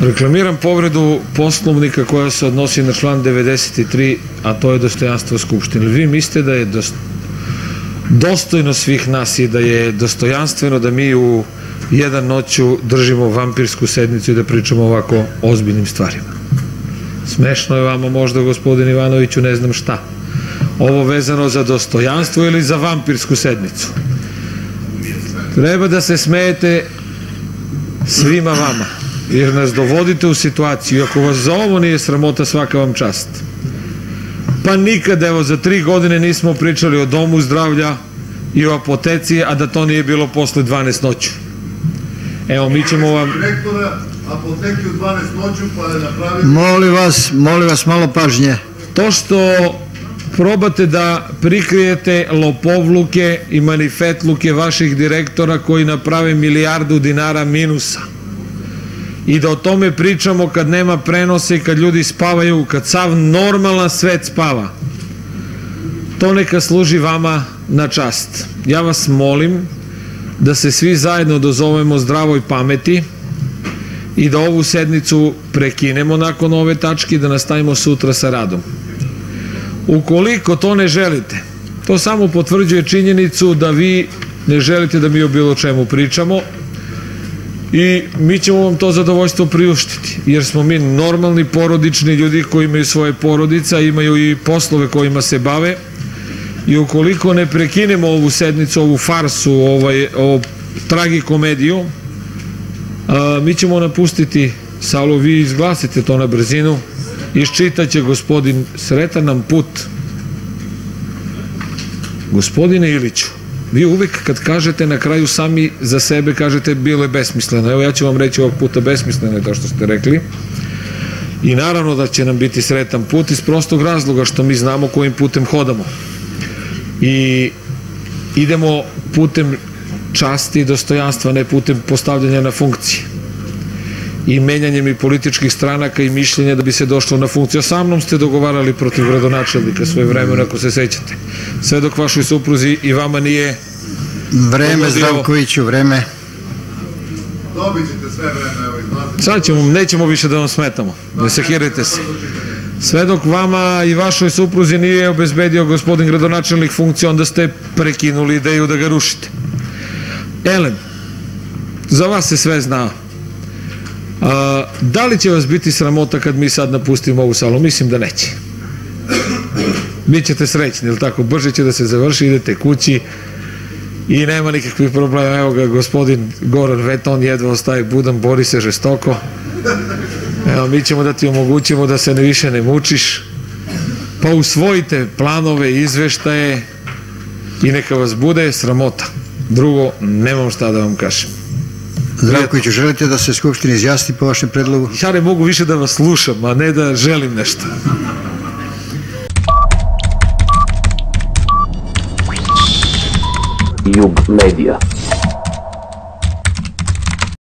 Reklamiram povredu Poslovnika koja se odnosi na član 93, a to je dostojanstvo Skupštine. Vi mislite da je dostojno svih nas i da je dostojanstveno da mi u jedan noću držimo vampirsku sednicu i da pričamo ovako ozbiljnim stvarima? Smešno je vama možda, gospodin Ivanoviću, ne znam šta. Ovo vezano za dostojanstvo ili za vampirsku sednicu? Treba da se smejete svima vama, jer nas dovodite u situaciju. Ako vas za ovo nije sramota, svaka vam čast. Pa nikad, evo, za 3 godine nismo pričali o domu zdravlja i o apoteci, a da to nije bilo posle 12 noću. Evo, mi ćemo vam... Apoteki u 12 noću, pa je napraviti... Molim vas malo pažnje. To što probate da prikrijete lopovluke i manifetluke vaših direktora koji naprave milijardu dinara minusa i da o tome pričamo kad nema prenose i kad ljudi spavaju, kad sav normalan svet spava, to neka služi vama na čast. Ja vas molim da se svi zajedno dozovemo zdravoj pameti i da ovu sednicu prekinemo nakon ove tačke i da nastavimo sutra sa radom. Ukoliko to ne želite, to samo potvrđuje činjenicu da vi ne želite da mi o bilo čemu pričamo i mi ćemo vam to zadovoljstvo priuštiti, jer smo mi normalni porodični ljudi koji imaju svoje porodice, imaju i poslove kojima se bave, i ukoliko ne prekinemo ovu sednicu, ovu farsu, ovu tragikomediju, mi ćemo napustiti salu. Vi izglasite to na brzinu, iščitaće gospodin. Sretan nam put. Gospodine Iliću, vi uvijek kad kažete na kraju sami za sebe kažete bilo je besmisleno. Evo, ja ću vam reći ovog puta besmisleno je to što ste rekli i naravno da će nam biti sretan put iz prostog razloga što mi znamo kojim putem hodamo i idemo putem časti i dostojanstva, ne putem postavljanja na funkcije i menjanjem i političkih stranaka i mišljenja da bi se došlo na funkciju. Sa mnom ste dogovarali protiv gradonačelnika svoje vremena, ako se sećate. Sve dok vašoj supruzi i vama nije... Vreme, Zdravkoviću, vreme. Dobit ćete sve vreme, evo izlazite. Sad ćemo, nećemo više da vam smetamo. Ne sekirajte se. Sve dok vama i vašoj supruzi nije obezbedio gospodin gradonačelnik funkciju, onda ste prekinuli ideju da ga rušite. Elen, za vas se sve zna. Da li će vas biti sramota kad mi sad napustimo ovu salu? Mislim da neće. Bićete srećni, ili tako? Brže će da se završi, idete kući i nema nikakvih problema. Evo ga gospodin Goran Veton, jedva ostaje budan, bori se žestoko. Evo, mi ćemo da ti omogućimo da se više ne mučiš, pa usvojite planove, izveštaje i neka vas bude sramota. Drugo, nemam šta da vam kažem. Zdravkoviću, želite da se Skupština izjasni po vašem predlogu? Ja ne mogu više da vas slušam, a ne da želim nešto. Jug Media.